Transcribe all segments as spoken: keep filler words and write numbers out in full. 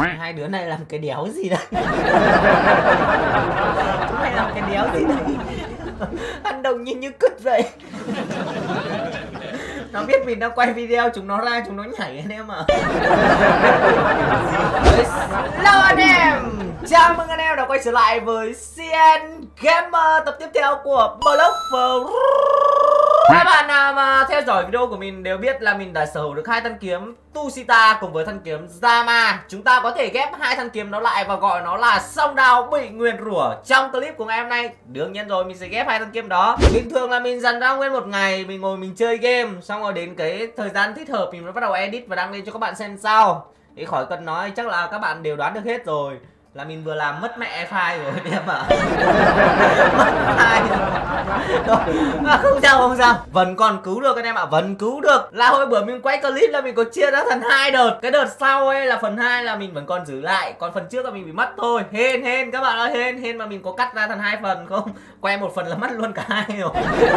Hai đứa này làm cái đéo gì đây? Chúng mày làm cái đéo gì đây? Ăn đồng nhìn như cứt vậy. Nó biết mình đang quay video, chúng nó ra chúng nó nhảy anh em ạ. Hello anh em, chào mừng anh em đã quay trở lại với xê en Gamer tập tiếp theo của Blogger. Các bạn nào mà theo dõi video của mình đều biết là mình đã sở hữu được hai thanh kiếm Tushita cùng với thanh kiếm Zama. Chúng ta có thể ghép hai thanh kiếm đó lại và gọi nó là song đao bị nguyền rủa. Trong clip của ngày hôm nay, đương nhiên rồi, mình sẽ ghép hai thanh kiếm đó. Bình thường là mình dành ra nguyên một ngày mình ngồi mình chơi game, xong rồi đến cái thời gian thích hợp mình mới bắt đầu edit và đăng lên cho các bạn xem sau. Thì khỏi cần nói, chắc là các bạn đều đoán được hết rồi, là mình vừa làm mất mẹ file rồi anh em ạ. Mất file rồi. À, không sao không sao, vẫn còn cứu được anh em ạ, vẫn cứu được. Là hồi bữa mình quay clip là mình có chia ra thành hai đợt. Cái đợt sau ấy là phần hai là mình vẫn còn giữ lại, còn phần trước là mình bị mất thôi. Hên hên các bạn ơi, hên hên mà mình có cắt ra thành hai phần, không quay một phần là mất luôn cả hai rồi.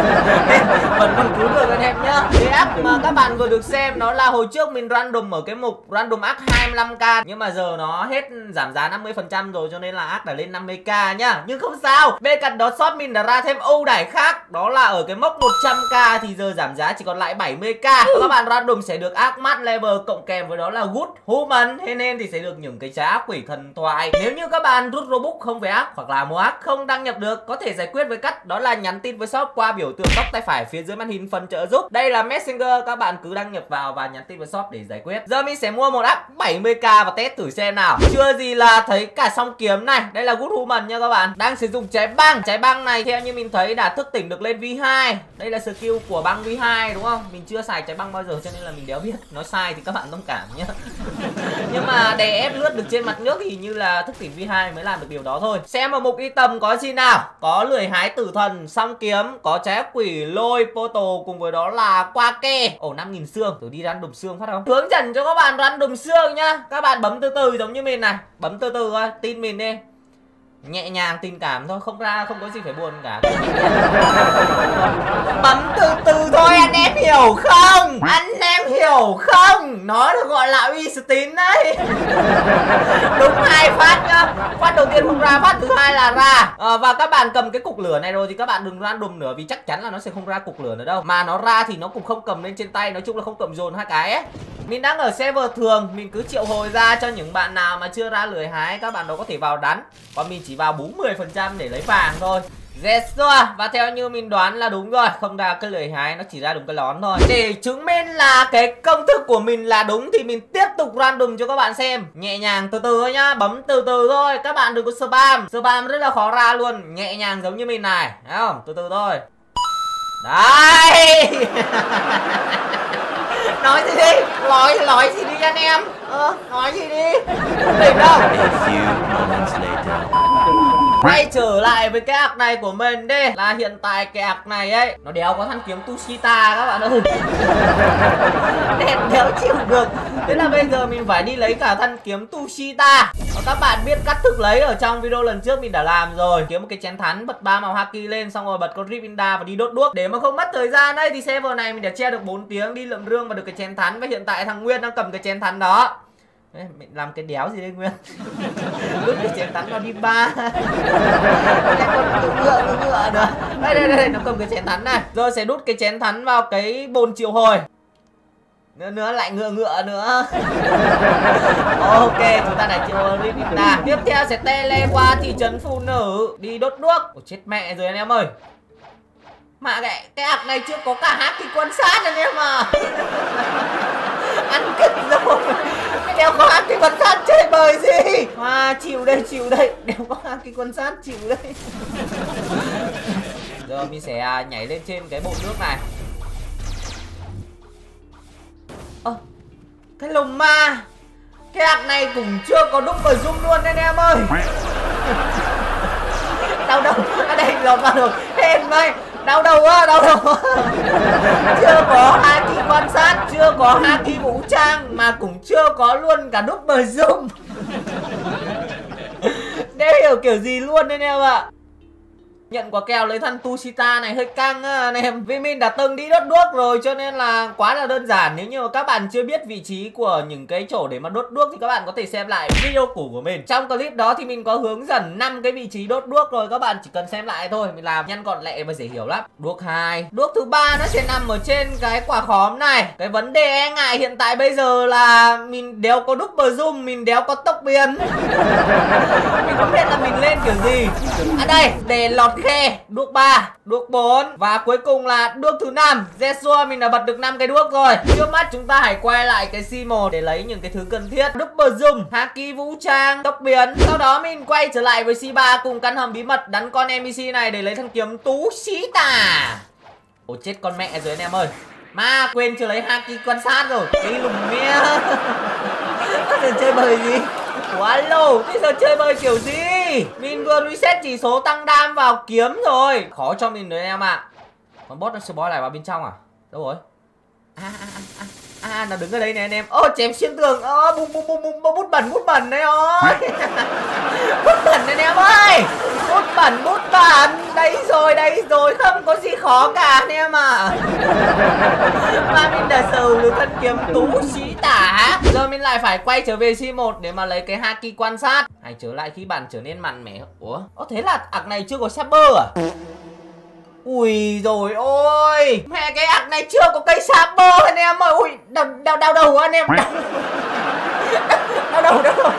Vẫn còn cứu được anh em nhá. Cái app mà các bạn vừa được xem đó là hồi trước mình random ở cái mục random app hai mươi lăm k, nhưng mà giờ nó hết giảm giá năm mươi phần trăm rồi, cho nên là app đã lên năm mươi k nhá. Nhưng không sao, bên cạnh đó shop mình đã ra thêm ưu đãi khác, đó là ở cái mốc một trăm k thì giờ giảm giá chỉ còn lại bảy mươi k. Các bạn random sẽ được ác max level cộng kèm với đó là good human, thế nên thì sẽ được những cái trái ác quỷ thần thoại. Nếu như các bạn rút robux không về ác hoặc là mua ác không đăng nhập được, có thể giải quyết với cách đó là nhắn tin với shop qua biểu tượng góc tay phải phía dưới màn hình phần trợ giúp. Đây là Messenger, các bạn cứ đăng nhập vào và nhắn tin với shop để giải quyết. Giờ mình sẽ mua một app bảy mươi k và test thử xem nào. Chưa gì là thấy cả song kiếm này, đây là good human nha các bạn. Đang sử dụng trái băng, trái băng này theo như mình thấy đã thức tỉnh được lên vê hai. Đây là skill của băng vê hai đúng không? Mình chưa xài trái băng bao giờ cho nên là mình đéo biết. Nói sai thì các bạn thông cảm nhé. Nhưng mà để ép lướt được trên mặt nước thì như là thức tỉnh vê hai mới làm được điều đó thôi. Xem vào mục item có gì nào. Có lưỡi hái tử thần, song kiếm, có trái quỷ, lôi, portal cùng với đó là qua ke. Ồ, năm nghìn xương, tôi đi random xương phát không? Hướng dẫn cho các bạn random xương nhá. Các bạn bấm từ từ giống như mình này, bấm từ từ thôi, tin mình đi. Nhẹ nhàng tình cảm thôi, không ra không có gì phải buồn cả. Bấm từ từ thôi anh em hiểu không? Anh em hiểu không? Nó được gọi là uy tín đấy. Đúng hai phát nhá. Phát đầu tiên không ra, phát thứ hai là ra. À, và các bạn cầm cái cục lửa này rồi thì các bạn đừng random nữa, vì chắc chắn là nó sẽ không ra cục lửa nữa đâu. Mà nó ra thì nó cũng không cầm lên trên tay, nói chung là không cầm dồn hai cái ấy. Mình đang ở server thường, mình cứ triệu hồi ra cho những bạn nào mà chưa ra lưỡi hái, các bạn đó có thể vào đánh. Còn mình chỉ vào bốn mươi phần trăm để lấy vàng thôi. Yes rồi, và theo như mình đoán là đúng rồi, không ra cái lưỡi hái, nó chỉ ra đúng cái lón thôi. Để chứng minh là cái công thức của mình là đúng thì mình tiếp tục random cho các bạn xem. Nhẹ nhàng từ từ thôi nhá, bấm từ từ thôi, các bạn đừng có spam. Spam rất là khó ra luôn, nhẹ nhàng giống như mình này, thấy không? Từ từ thôi. Đấy. Nói gì đi, nói nói gì đi anh em. Ờ, nói gì đi. Không tìm đâu. Quay trở lại với cái ạc này của mình đi. Là hiện tại cái ạc này ấy, nó đéo có thanh kiếm Tushita các bạn ơi. Đéo, đéo chịu được. Thế là bây giờ mình phải đi lấy cả thanh kiếm Tushita. Và các bạn biết cách thức lấy ở trong video lần trước mình đã làm rồi. Kiếm một cái chén thắn, bật ba màu haki lên, xong rồi bật con Rivinda và đi đốt đuốc. Để mà không mất thời gian đấy thì server này mình đã che được bốn tiếng đi lượm rương và được cái chén thắn. Và hiện tại thằng Nguyên đang cầm cái chén thắn đó. Đấy, mình làm cái đéo gì đây Nguyên? Lúc cái chén thắn nó đi ba. Lại còn tự ngựa tự ngựa nữa. Đây đây đây, nó cầm cái chén thắn này. Rồi sẽ đút cái chén thắn vào cái bồn triệu hồi. Nữa nữa lại ngựa ngựa nữa. Ok, chúng ta đã triệu hồi Rivinda. Tiếp theo sẽ tele qua thị trấn phụ nữ đi đốt đuốc. Ôi chết mẹ rồi anh em ơi. Mà cái, cái ạc này chưa có cả haki quan sát anh em à. Ăn cứt rồi. Cái đéo có haki quan sát chơi bời gì. À, chịu đây, chịu đây. Đéo có haki quan sát, chịu đây. Giờ mình sẽ nhảy lên trên cái bồn nước này. Ơ, à, cái lồng ma. Cái ạc này cũng chưa có đúc vào zoom luôn anh em ơi. Đâu đâu, ở đây lọt vào được. Hên mày. Đau đầu quá, đau đầu quá. Chưa có haki quan sát, chưa có haki vũ trang, mà cũng chưa có luôn cả nút bờ zoom. Đéo hiểu kiểu gì luôn anh em ạ. Nhận quả kèo lấy thằng Tushita này hơi căng á anh em. Vì mình đã từng đi đốt đuốc rồi cho nên là quá là đơn giản. Nếu như mà các bạn chưa biết vị trí của những cái chỗ để mà đốt đuốc thì các bạn có thể xem lại video cũ của mình. Trong clip đó thì mình có hướng dẫn năm cái vị trí đốt đuốc rồi, các bạn chỉ cần xem lại thôi. Mình làm nhanh gọn lẹ và dễ hiểu lắm. Đuốc hai, đuốc thứ ba nó sẽ nằm ở trên cái quả khóm này. Cái vấn đề e ngại hiện tại bây giờ là mình đéo có double zoom, mình đéo có tốc biến. Mình không biết là mình lên kiểu gì. À đây, để lọt khe, đuốc ba, đuốc bốn và cuối cùng là đuốc thứ năm. Jesua mình đã bật được năm cái đuốc rồi. Trước mắt chúng ta hãy quay lại cái xê một để lấy những cái thứ cần thiết. Double zoom, haki vũ trang, tốc biến. Sau đó mình quay trở lại với xê ba cùng căn hầm bí mật đánh con en pê xê này để lấy thằng kiếm Tushita. Ôi chết con mẹ rồi anh em ơi. Mà quên chưa lấy haki quan sát rồi. Cái lùm mía. Bây giờ chơi bời gì? Quá lâu, bây giờ chơi bời kiểu gì? Mình vừa reset chỉ số tăng đam vào kiếm rồi. Khó cho mình rồi em ạ. À. Con boss nó spoil lại vào bên trong à? Đâu rồi? À, à, à, à, à nó đứng ở đây này anh em. Ô chém xuyên tường. Ô bum bum bum bum bút bẩn bút bẩn đấy ôi. Bút bẩn anh em ơi. Bút bẩn bút bẩn. Đấy rồi đấy rồi, không có gì khó cả anh em à. Mà mình đã sở hữu được thân kiếm Tushita. Giờ mình lại phải quay trở về xê một để mà lấy cái haki quan sát. Hãy trở lại khi bạn trở nên mạnh mẽ. Ủa? Ồ thế là ạc này chưa có saber à? Ui rồi ôi, mẹ cái ạc này chưa có cây saber anh em ơi. Ui đau đau đau đầu anh em. Đau, đau đầu đau đầu.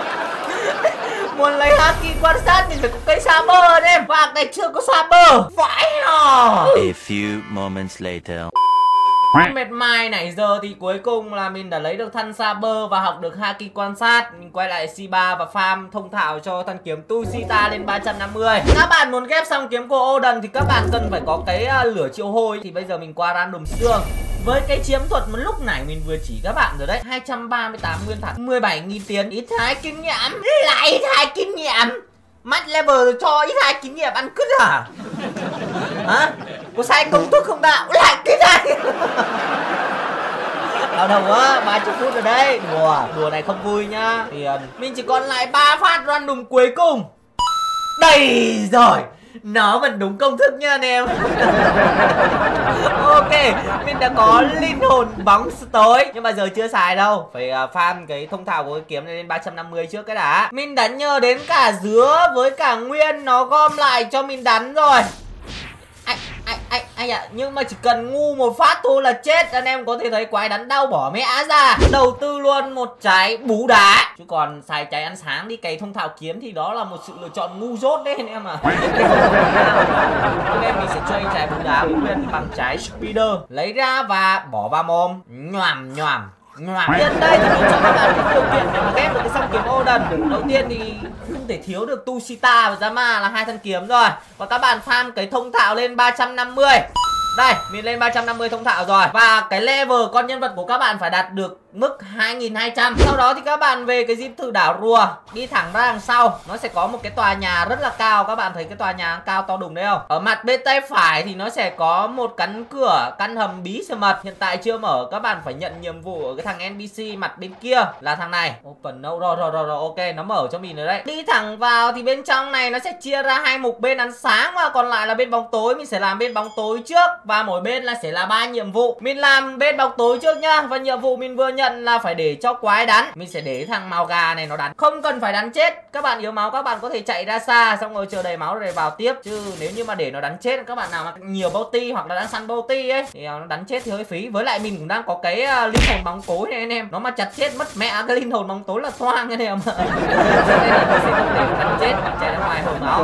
Muốn lấy haki quan sát mình phải có cây saber anh em. Và ạc này chưa có saber. Phải à. A few moments later. Mệt mài nãy giờ thì cuối cùng là mình đã lấy được thân saber và học được haki quan sát. Mình quay lại xê ba và farm thông thạo cho thân kiếm Tushita lên ba trăm năm mươi. Các bạn muốn ghép xong kiếm của Odin thì các bạn cần phải có cái uh, lửa triệu hồi. Thì bây giờ mình qua random xương. Với cái chiếm thuật một lúc nãy mình vừa chỉ các bạn rồi đấy, hai trăm ba mươi tám nguyên thạch, mười bảy nghìn tiền, ít hai kinh nghiệm. Lại ít hai kinh nghiệm. Max level rồi cho ít hai kinh nghiệm ăn cứt à? Hả? Có sai công thức không tạo? Lại cái này. Đau đầu quá, ba mươi phút rồi đấy. Đùa, đùa này không vui nhá. Thì uh, mình chỉ còn lại ba phát random cuối cùng. Đây rồi. Nó vẫn đúng công thức nha anh em. Ok, mình đã có linh hồn bóng tối. Nhưng mà giờ chưa xài đâu. Phải uh, farm cái thông thạo của cái kiếm này lên ba trăm năm mươi trước cái đã. Mình đã nhờ đến cả dứa với cả nguyên nó gom lại cho mình đánh rồi. Anh, anh, anh, anh ạ, à, nhưng mà chỉ cần ngu một phát thôi là chết. Anh em có thể thấy quái đánh đau bỏ mẹ ra. Đầu tư luôn một trái bú đá. Chứ còn xài trái ăn sáng đi cày thông thạo kiếm thì đó là một sự lựa chọn ngu dốt đấy anh em à. Hôm nay mình sẽ chơi trái bú đá nguyên bằng trái speeder. Lấy ra và bỏ vào mồm. Nhoàm nhoàm Hiện đây thì mình cho các bạn cái điều kiện để mà ghép được cái song kiếm Odin. Đầu tiên thì không thể thiếu được Tushita và Zama là hai thân kiếm rồi. Và các bạn farm cái thông thạo lên ba trăm năm mươi. Đây, mình lên ba trăm năm mươi thông thạo rồi. Và cái level con nhân vật của các bạn phải đạt được mức hai nghìn hai trăm. Sau đó thì các bạn về cái zip thử đảo rùa, đi thẳng ra đằng sau. Nó sẽ có một cái tòa nhà rất là cao. Các bạn thấy cái tòa nhà cao to đùng đấy không? Ở mặt bên tay phải thì nó sẽ có một cánh cửa, căn hầm bí sờ mật. Hiện tại chưa mở, các bạn phải nhận nhiệm vụ ở cái thằng en pê xê mặt bên kia là thằng này. Open no, rồi rồi rồi rồi, ok, nó mở cho mình rồi đấy. Đi thẳng vào thì bên trong này nó sẽ chia ra hai mục, bên ánh sáng và còn lại là bên bóng tối. Mình sẽ làm bên bóng tối trước và mỗi bên là sẽ là ba nhiệm vụ. Mình làm bên bóng tối trước nhá. Và nhiệm vụ mình vừa nhận là phải để cho quái đánh. Mình sẽ để thằng màu gà này nó đánh, không cần phải đánh chết. Các bạn yếu máu các bạn có thể chạy ra xa xong rồi chờ đầy máu rồi vào tiếp. Chứ nếu như mà để nó đánh chết, các bạn nào mà nhiều bounty hoặc là đang săn bounty ấy thì nó đánh chết thì hơi phí. Với lại mình cũng đang có cái uh, linh hồn bóng tối này anh em. Nó mà chặt chết mất mẹ cái linh hồn bóng tối là toang anh em. Cho nên là mình sẽ không để nó đánh chết, mình chạy ra ngoài hồi máu.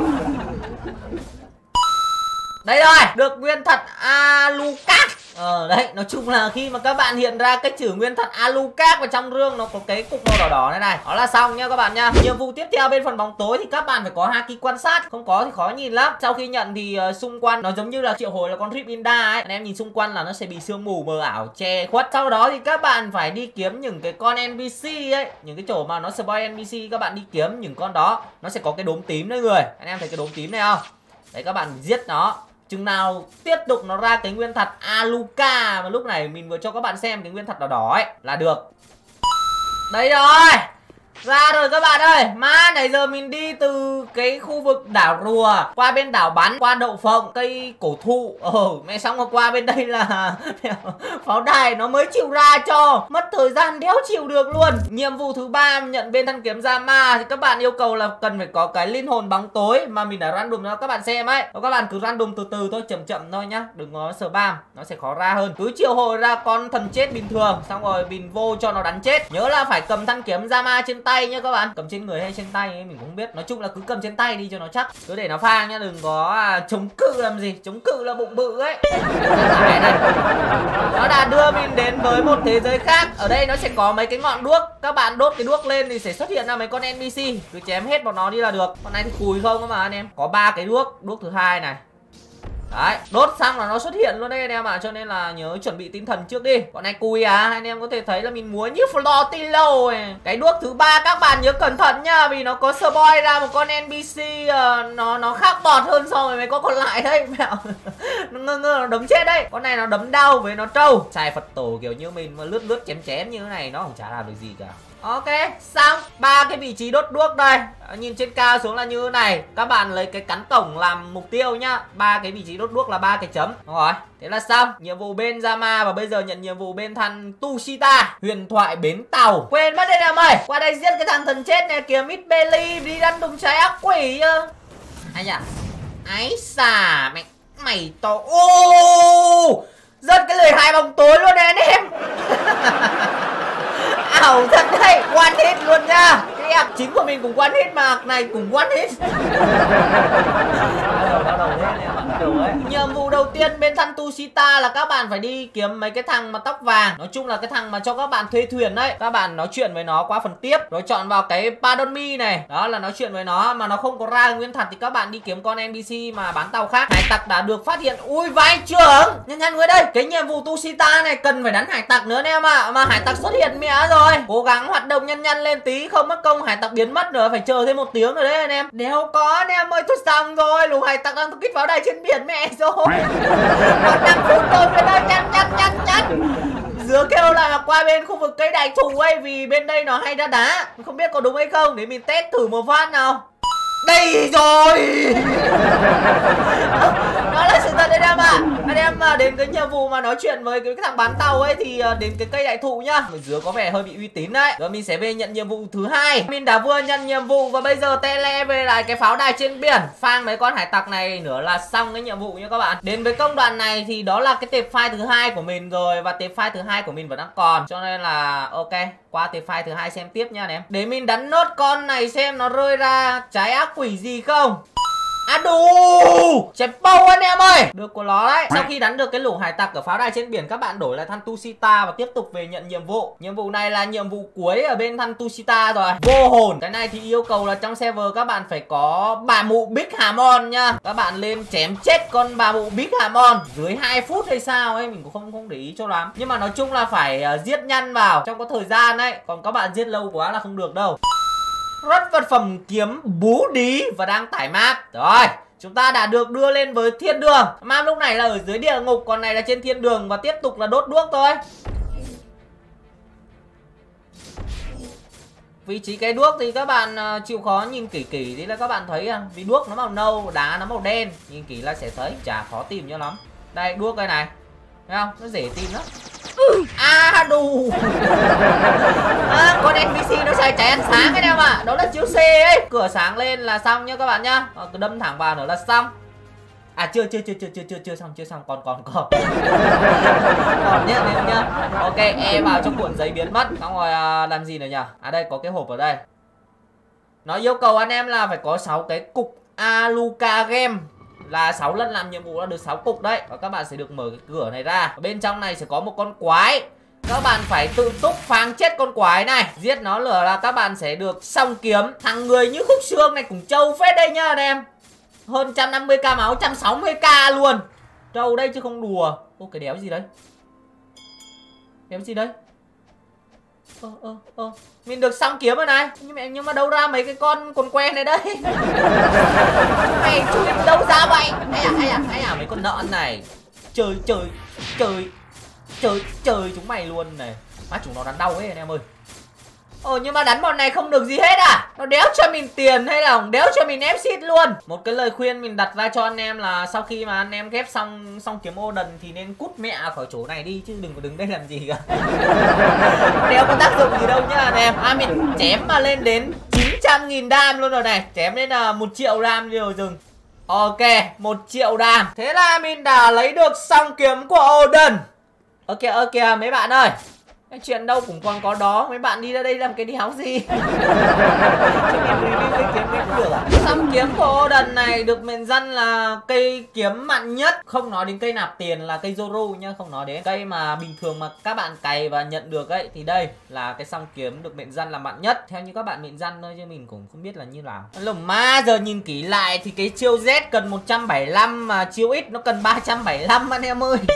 Đây rồi, được nguyên thật Alucard. Ờ đấy, nói chung là khi mà các bạn hiện ra cái chữ nguyên thật Alucard vào trong rương, nó có cái cục màu đỏ đỏ này này. Đó là xong nha các bạn nha. Nhiệm vụ tiếp theo bên phần bóng tối thì các bạn phải có haki quan sát. Không có thì khó nhìn lắm. Sau khi nhận thì uh, xung quanh nó giống như là triệu hồi là con Ripinda ấy. Anh em nhìn xung quanh là nó sẽ bị sương mù mờ ảo che khuất. Sau đó thì các bạn phải đi kiếm những cái con en pê xê ấy, những cái chỗ mà nó spoil en pê xê, các bạn đi kiếm những con đó. Nó sẽ có cái đốm tím đấy người. Anh em thấy cái đốm tím này không? Đấy, các bạn giết nó. Chừng nào tiếp tục nó ra cái nguyên thật Alucard mà lúc này mình vừa cho các bạn xem cái nguyên thật đỏ đỏ ấy là được. Đây rồi. Ra rồi các bạn ơi. Mà nãy giờ mình đi từ cái khu vực đảo rùa qua bên đảo bắn, qua đậu phộng, cây cổ thụ. Ồ mẹ, xong rồi qua bên đây là pháo đài nó mới chịu ra cho. Mất thời gian đéo chịu được luôn. Nhiệm vụ thứ ba nhận bên thanh kiếm Zama thì các bạn yêu cầu là cần phải có cái linh hồn bóng tối mà mình đã random cho các bạn xem ấy. Các bạn cứ random từ từ thôi, chậm chậm thôi nhá, đừng có spam, nó sẽ khó ra hơn. Cứ triệu hồi ra con thần chết bình thường, xong rồi mình vô cho nó đánh chết. Nhớ là phải cầm thanh kiếm Zama trên tay nhá các bạn. Cầm trên người hay trên tay ấy, mình cũng không biết. Nói chung là cứ cầm trên tay đi cho nó chắc. Cứ để nó phang nhá, đừng có à, chống cự làm gì. Chống cự là bụng bự ấy. Nó đã đưa mình đến với một thế giới khác. Ở đây nó sẽ có mấy cái ngọn đuốc. Các bạn đốt cái đuốc lên thì sẽ xuất hiện ra mấy con en pê xê. Cứ chém hết bọn nó đi là được. Con này thì cùi không mà anh em. Có ba cái đuốc. Đuốc thứ hai này. Đấy, đốt xong là nó xuất hiện luôn đấy anh em ạ. À. Cho nên là nhớ chuẩn bị tinh thần trước đi. Con này cùi à, anh em có thể thấy là mình múa như Flotilo ấy. Cái đuốc thứ ba các bạn nhớ cẩn thận nhá, vì nó có spoil ra một con en pê xê uh, Nó nó khác bọt hơn so với mấy con còn lại đấy. Mẹo nó ngơ ngơ nó đấm chết đấy. Con này nó đấm đau với nó trâu. Xài Phật tổ kiểu như mình mà lướt lướt chém chém như thế này nó không chả làm được gì cả. Ok, xong ba cái vị trí đốt đuốc đây. Nhìn trên cao xuống là như thế này. Các bạn lấy cái cắn cổng làm mục tiêu nhá. Ba cái vị trí đốt đuốc là ba cái chấm. Đúng rồi, thế là xong. Nhiệm vụ bên Zama và bây giờ nhận nhiệm vụ bên thằng Tushita, huyền thoại bến tàu. Quên mất đây em ơi. Qua đây giết cái thằng thần chết này kìa, Mít Belly đi đăn đùng trái ác quỷ. Ai nhỉ? Ái xà mày mày to. Ô! Giật cái lời hai bóng tối luôn đấy anh em. Ảo thật đấy, one hit luôn nha. Cái ạc chính của mình cũng one hit mà ạc này cũng one hit. Nhiệm vụ đầu tiên bên thằng Tushita là các bạn phải đi kiếm mấy cái thằng mà tóc vàng. Nói chung là cái thằng mà cho các bạn thuê thuyền đấy. Các bạn nói chuyện với nó qua phần tiếp. Rồi chọn vào cái Padomi này. Đó là nói chuyện với nó. Mà nó không có ra nguyên thật thì các bạn đi kiếm con en pê xê mà bán tàu khác. Hải tặc đã được phát hiện. Ui vai trưởng. Nhanh nhanh người đây. Cái nhiệm vụ Tushita này cần phải đánh hải tặc nữa anh em ạ. À. Mà hải tặc xuất hiện mẹ rồi. Cố gắng hoạt động nhanh nhanh lên tí. Không mất công hải tặc biến mất nữa. Phải chờ thêm một tiếng nữa đấy anh em. Đéo có anh em ơi, tôi xong rồi. Lũ hải tặc đang kích pháo đài trên biển mẹ rồi. Còn năm phút thôi bên đây chăn chăn chăn chăn. Dứa kêu là qua bên khu vực cây đại thụ ấy, vì bên đây nó hay đá đá. Không biết có đúng hay không, để mình test thử một phát nào. Đây rồi. Đó là sự thật đấy em ạ. Anh em mà đến cái nhiệm vụ mà nói chuyện với cái thằng bán tàu ấy thì đến cái cây đại thụ nhá. Mình Dứa có vẻ hơi bị uy tín đấy. Rồi mình sẽ về nhận nhiệm vụ thứ hai. Mình đã vừa nhận nhiệm vụ và bây giờ tele về lại cái pháo đài trên biển, phang mấy con hải tặc này nữa là xong cái nhiệm vụ nha các bạn. Đến với công đoạn này thì đó là cái tệp file thứ hai của mình rồi, và tệp file thứ hai của mình vẫn đang còn, cho nên là ok, qua tệp file thứ hai xem tiếp nha anh em. Để mình đánh nốt con này xem nó rơi ra trái ác quỷ gì không. À đủ chém bầu anh em ơi. Được của nó đấy. Sau khi đánh được cái lũ hải tặc ở pháo đài trên biển, các bạn đổi lại thằng Tushita và tiếp tục về nhận nhiệm vụ. Nhiệm vụ này là nhiệm vụ cuối ở bên thằng Tushita rồi. Vô hồn. Cái này thì yêu cầu là trong server các bạn phải có bà mụ Big Hamon nha. Các bạn lên chém chết con bà mụ Big Hamon dưới hai phút hay sao ấy, mình cũng không không để ý cho lắm. Nhưng mà nói chung là phải uh, giết nhanh vào trong có thời gian đấy. Còn các bạn giết lâu quá là không được đâu. Rất vật phẩm kiếm bú đí và đang tải map. Rồi, chúng ta đã được đưa lên với thiên đường. Map lúc này là ở dưới địa ngục, còn này là trên thiên đường. Và tiếp tục là đốt đuốc thôi. Vị trí cái đuốc thì các bạn uh, chịu khó nhìn kỹ kỹ thì là các bạn thấy à. Vì đuốc nó màu nâu, đá nó màu đen. Nhìn kỹ là sẽ thấy, chả khó tìm cho lắm. Đây, đuốc đây này. Thấy không? Nó dễ tìm lắm. À đủ. À, con en pê xê nó xài cháy ăn sáng cái em ạ. Đó là chiếu C ấy. Cửa sáng lên là xong nhá các bạn nhá. à, Cứ đâm thẳng vào nữa là xong. À chưa chưa chưa chưa chưa chưa chưa xong chưa xong còn còn còn còn nhá nhá nhá. Ok, e vào trong cuộn giấy biến mất. Xong rồi à, làm gì nữa nhỉ? À đây có cái hộp ở đây. Nó yêu cầu anh em là phải có sáu cái cục Aluka Game, là sáu lần làm nhiệm vụ là được sáu cục đấy. Và các bạn sẽ được mở cái cửa này ra. Ở bên trong này sẽ có một con quái. Các bạn phải tự túc phang chết con quái này. Giết nó lửa là các bạn sẽ được song kiếm. Thằng người như khúc xương này cũng trâu phết đây nhá anh em. Hơn một trăm năm mươi k máu, một trăm sáu mươi k luôn. Trâu đây chứ không đùa. Ô cái đéo gì đấy? Đéo gì đấy? Ơ ơ ơ mình được song kiếm rồi này. Nhưng mà, nhưng mà đâu ra mấy cái con con quen này đây? Mày chui đâu ra vậy? Hay à hay à hay à mấy con nợn này. Chơi chơi chơi chơi chơi chúng mày luôn này. Má chúng nó đánh đau ấy anh em ơi. Ồ nhưng mà đánh bọn này không được gì hết à? Nó đéo cho mình tiền hay là đéo cho mình ép xít luôn. Một cái lời khuyên mình đặt ra cho anh em là sau khi mà anh em ghép xong xong kiếm Odin thì nên cút mẹ khỏi chỗ này đi, chứ đừng có đứng đây làm gì cả. Đéo có tác dụng gì đâu nhá anh em. À mình chém mà lên đến chín trăm nghìn đam luôn rồi này. Chém lên là một triệu đam rồi dừng. Ok, một triệu đam. Thế là mình đã lấy được song kiếm của Odin. Ok ok mấy bạn ơi, cái chuyện đâu cũng còn có đó. Mấy bạn đi ra đây làm cái đéo gì? Cho mình review cái kiếm này cũng được à? Song kiếm của Odin này được mệnh danh là cây kiếm mạnh nhất. Không nói đến cây nạp tiền là cây Zoru nhá, không nói đến cây mà bình thường mà các bạn cày và nhận được ấy, thì đây là cái song kiếm được mệnh danh là mạnh nhất theo như các bạn mệnh danh thôi, chứ mình cũng không biết là như nào. Lồng ma giờ nhìn kỹ lại thì cái chiêu Z cần một trăm bảy mươi lăm mà chiêu X nó cần ba trăm bảy mươi lăm anh em ơi.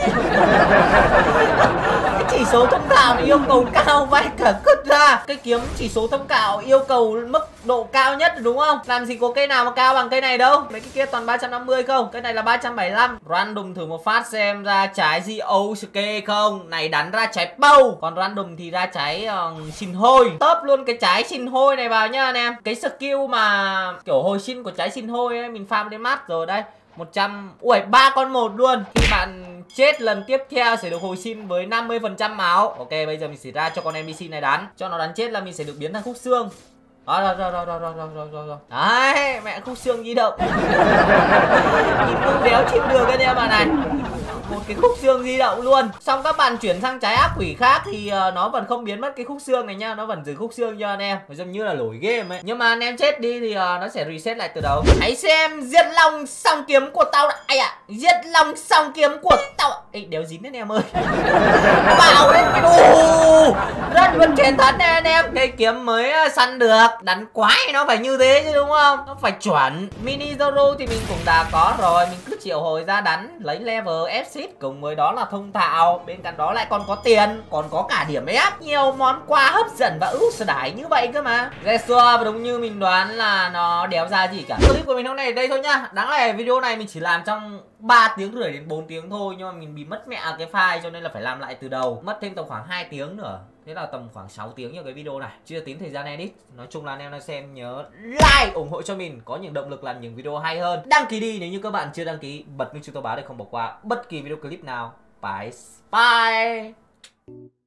Cái chỉ số thông thạo yêu cầu cao vãi cả cứt ra. Cái kiếm chỉ số thông thạo yêu cầu mức độ cao nhất đúng không? Làm gì có cây nào mà cao bằng cây này đâu. Mấy cái kia toàn ba trăm năm mươi không, cái này là ba trăm bảy mươi lăm. Random thử một phát xem ra trái gì Osuke không. Này đánh ra trái Bow, còn random thì ra trái uh, xin hôi. Tớp luôn cái trái xin hôi này vào nhá anh em. Cái skill mà kiểu hồi sinh của trái xin hôi ấy, mình farm đến mát rồi đây. một trăm, ui ba con một luôn. Khi bạn chết lần tiếp theo sẽ được hồi sinh với năm mươi phần trăm máu. Ok bây giờ mình sẽ ra cho con en pê xê này đánh. Cho nó đánh chết là mình sẽ được biến thành khúc xương. Đó rồi rồi rồi rồi rồi rồi rồi rồi. Đấy mẹ khúc xương di động. Nhìn không đéo chịu được anh em bạn này. Một cái khúc xương di động luôn. Xong các bạn chuyển sang trái ác quỷ khác thì uh, nó vẫn không biến mất cái khúc xương này nha. Nó vẫn giữ khúc xương cho anh em. Nó giống như là lỗi game ấy. Nhưng mà anh em chết đi thì uh, nó sẽ reset lại từ đầu. Hãy xem Diệt Long song kiếm của tao đã. Ai à, Diệt Long song kiếm của tao. Ê đéo dính anh em ơi. Bảo lên cái đồ. Rất vẫn chiến thắng này anh em. Cái kiếm mới uh, săn được. Đánh quái nó phải như thế chứ đúng không? Nó phải chuẩn. Mini Zoro thì mình cũng đã có rồi. Mình cứ triệu hồi ra đánh lấy level ép xít, cùng với đó là thông thạo. Bên cạnh đó lại còn có tiền, còn có cả điểm ép. Nhiều món quà hấp dẫn và ưu đãi như vậy cơ mà. Resua và đúng như mình đoán là nó đéo ra gì cả. Clip của mình hôm nay ở đây thôi nhá. Đáng lẽ video này mình chỉ làm trong ba tiếng rưỡi đến bốn tiếng thôi, nhưng mà mình bị mất mẹ cái file cho nên là phải làm lại từ đầu. Mất thêm tầm khoảng hai tiếng nữa. Thế là tầm khoảng sáu tiếng cho cái video này. Chưa tính thời gian edit. Nói chung là anh em đang xem nhớ like ủng hộ cho mình, có những động lực làm những video hay hơn. Đăng ký đi nếu như các bạn chưa đăng ký, bật nút chuông thông báo để không bỏ qua bất kỳ video clip nào. Bye bye.